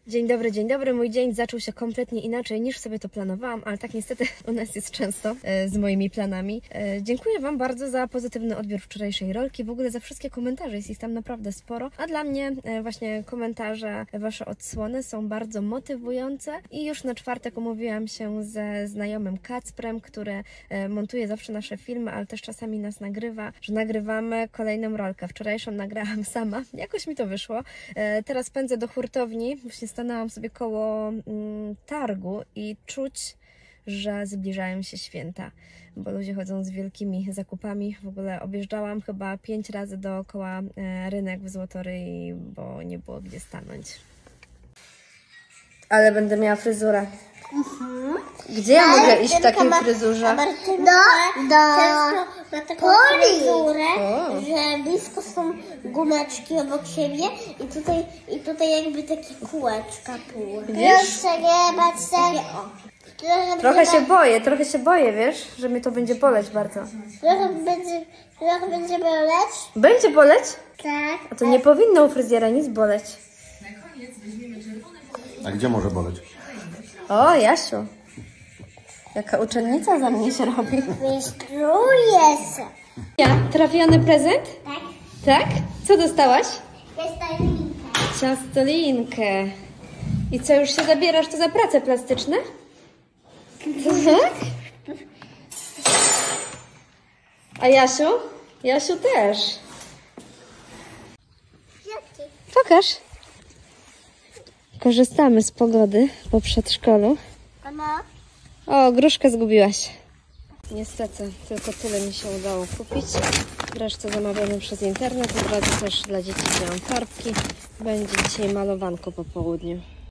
Dzień dobry. Mój dzień zaczął się kompletnie inaczej niż sobie to planowałam, ale tak niestety u nas jest często z moimi planami. Dziękuję Wam bardzo za pozytywny odbiór wczorajszej rolki, w ogóle za wszystkie komentarze, jest ich tam naprawdę sporo, a dla mnie właśnie komentarze, Wasze odsłony są bardzo motywujące i już na czwartek umówiłam się ze znajomym Kacprem, który montuje zawsze nasze filmy, ale też czasami nas nagrywa, że nagrywamy kolejną rolkę. Wczorajszą nagrałam sama, jakoś mi to wyszło. Teraz pędzę do hurtowni, właśnie stanęłam sobie koło targu i czuć, że zbliżają się święta, bo ludzie chodzą z wielkimi zakupami. W ogóle objeżdżałam chyba 5 razy dookoła rynek w Złotoryi, bo nie było gdzie stanąć. Ale będę miała fryzurę. Gdzie ja mogę iść w takiej fryzurze? Ma taką fryzurę, że blisko są gumeczki obok siebie i tutaj jakby takie kółeczka pół. Wiesz? Trochę się boję, wiesz, że mi to będzie boleć bardzo. Trochę będzie boleć? Będzie boleć? Tak. A to nie powinno u fryzjera nic boleć. A gdzie może boleć? O, Jasiu. Jaka uczennica za mnie się robi. Wystruję się. Ja, trafiony prezent? Tak. Tak? Co dostałaś? Ciastolinkę. Ciastolinkę. I co, już się zabierasz to za prace plastyczne? Tak? A Jasiu? Jasiu też. Pokaż. Korzystamy z pogody po przedszkolu. Mama? O, gruszkę zgubiłaś. Niestety, tylko tyle mi się udało kupić. Resztę zamawiamy przez internet. Od razu też dla dzieci wzięłam farbki. Będzie dzisiaj malowanko po południu.